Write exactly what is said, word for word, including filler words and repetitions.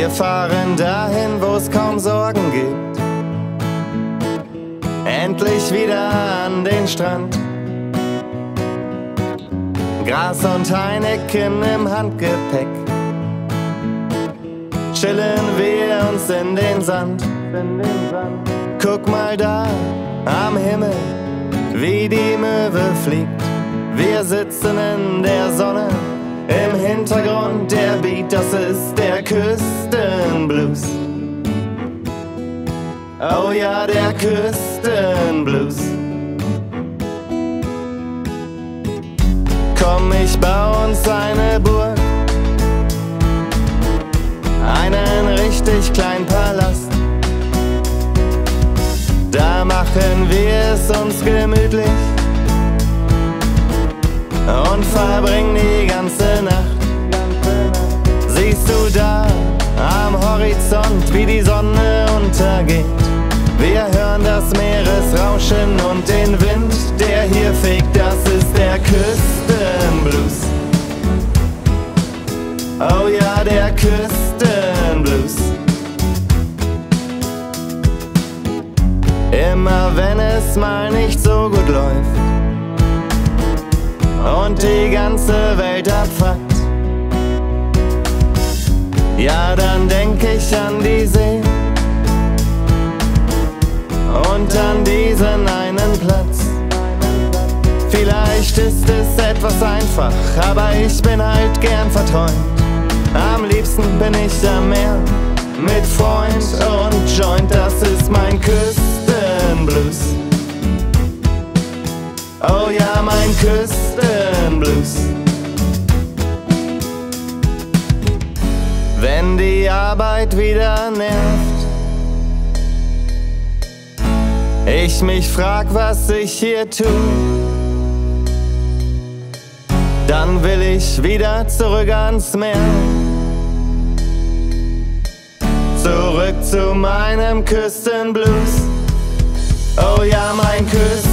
Wir fahren dahin, wo es kaum Sorgen gibt. Endlich wieder an den Strand. Gras und Heineken im Handgepäck. Chillen wir uns in den Sand. Guck mal da am Himmel, wie die Möwe fliegt. Wir sitzen in der Sonne, im Hintergrund der Beat, das ist der Küstenblues. Oh ja, der Küstenblues. Komm, ich bau uns eine Burg, einen richtig kleinen Palast. Da machen wir es uns gemütlich und verbringen die ganze Nacht. Siehst du da am Horizont, wie die Sonne untergeht? Wir hören das Meeresrauschen und den Wind, der hier fegt, das ist der Küstenblues. Oh ja, der Küstenblues. Immer wenn es mal nicht so gut läuft und die ganze Welt abfuckt, ja, dann denk ich an die See und an diesen einen Platz. Vielleicht ist es etwas einfach, aber ich bin halt gern verträumt. Am liebsten bin ich am Meer mit Freund und Joint, das ist mein Küstenblues. Oh ja, mein Küstenblues. Wenn die Arbeit wieder nervt, ich mich frag, was ich hier tu, dann will ich wieder zurück ans Meer. Zurück zu meinem Küstenblues. Oh ja, mein Küstenblues.